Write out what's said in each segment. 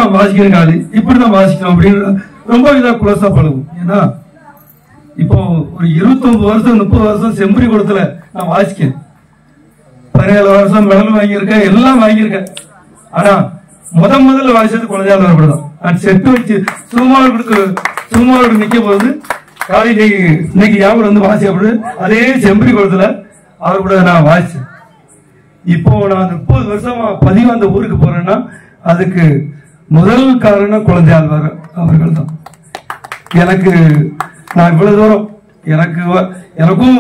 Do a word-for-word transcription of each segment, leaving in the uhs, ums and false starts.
இப்படிதான் வாசிக்கிறாங்க, இப்படிதான் வாசிக்கணும் அப்படின்னு ரொம்ப இதா குலசா பழகும். ஏன்னா இப்போ ஒரு இருபத்தி ஒன்பது வருஷம் முப்பது வருஷம் செம்பரி குளத்துல நான் வாசிக்கேன். பதினேழு வருஷம் மெடல் வாங்கியிருக்கேன், எல்லாம் வாங்கியிருக்கேன். ஆனா முத முதல்ல வாசிச்சது குழந்தையாளர் அப்படிதான். நான் செட்டு வச்சு சுகுமாருக்கு சுகுமாருக்கு நிக்க போது காலையில இன்னைக்கு யாவது வந்து வாசி அப்படி அதே செம்பரி குளத்துல அவர் கூட நான் வாசிச்சேன். இப்போ நான் முப்பது வருஷமா பதிவு அந்த ஊருக்கு போறேன்னா அதுக்கு முதல் காரணம் குழந்தையாளர் அவர்கள் தான். எனக்கு நான் இவ்வளவு தூரம் எனக்கு எனக்கும்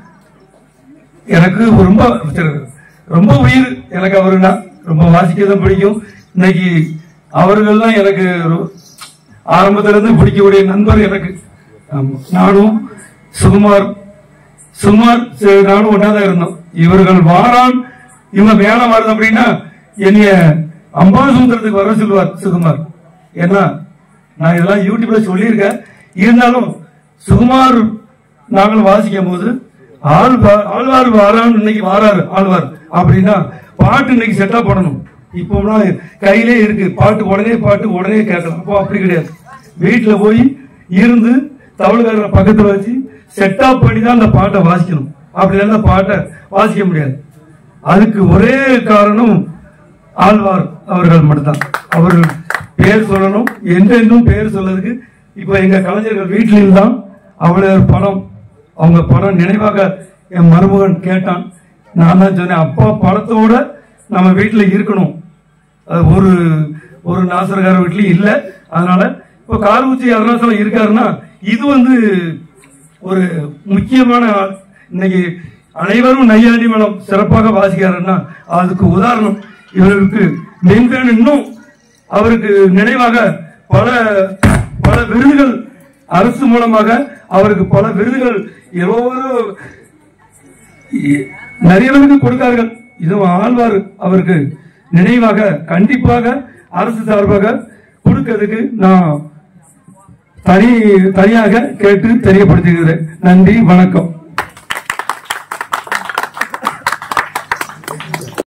எனக்கு ரொம்ப ரொம்ப உயிர் எனக்கு அவருன்னா ரொம்ப வாசிக்கதான் பிடிக்கும். இன்னைக்கு அவர்கள் தான் எனக்கு ஆரம்பத்துல இருந்து பிடிக்கக்கூடிய நண்பர் எனக்கு. நானும் சுகுமார் சுகுமார் நானும் ஒன்னாதான் இருந்தோம். இவர்கள் வாரான் இவங்க வேலை வருது அப்படின்னா என்னைய அம்பாசுந்தரத்துக்கு வர சொல்லுவார் சுகுமார். ஏன்னா நான் இதெல்லாம் யூடியூப்ல சொல்லியிருக்கேன். இருந்தாலும் சுகுமார் நாங்கள் வாசிக்கும் போது ஆழ்வார் ஆழ்வார் வாரான் இன்னைக்கு வாராரு ஆழ்வார் அப்படின்னா பாட்டு இன்னைக்கு செட்டா பண்ணணும். இப்போ கையிலே இருக்கு பாட்டு, உடனே பாட்டு உடனே கேட்கலாம். அப்போ அப்படி கிடையாது. வீட்டுல போய் இருந்து தமிழ்காரரை பக்கத்துல வச்சு செட்டா பண்ணி தான் அந்த பாட்டை வாசிக்கணும். அப்படி இல்லைன்னா பாட்டை வாசிக்க முடியாது. அதுக்கு ஒரே காரணம் ஆழ்வார் அவர்கள் மட்டும்தான். அவர்கள் பேர் சொல்லணும், என்றென்றும் பேர் சொல்லதுக்கு இப்ப எங்க கலைஞர்கள் வீட்டில் தான் அவ்வளவு படம் அவங்க படம் நினைவாக என் மருமகன் கேட்டான். நான் தான் சொன்னேன், அப்பா படத்தோட நம்ம வீட்டுல இருக்கணும். ஒரு ஒரு நாசரகார வீட்லயும் இல்ல. அதனால இப்ப கார்குச்சி அருணாசலம் இருக்காருன்னா இது வந்து ஒரு முக்கியமான இன்னைக்கு அனைவரும் நையாண்டி மேளம் சிறப்பாக வாசிக்கிறாருன்னா அதுக்கு உதாரணம் இவருக்கு மென்மேலும் இன்னும் அவருக்கு நினைவாக பல பல விருதுகள் அரசு மூலமாக அவருக்கு பல விருதுகள் எவ்வளவு நிறைய பேருக்கு கொடுத்தார்கள். இது ஆழ்வார் அவருக்கு நினைவாக கண்டிப்பாக அரசு சார்பாக கொடுக்கிறதுக்கு நான் தனி தனியாக கேட்டு தெரியப்படுத்துகிறேன். நன்றி, வணக்கம்.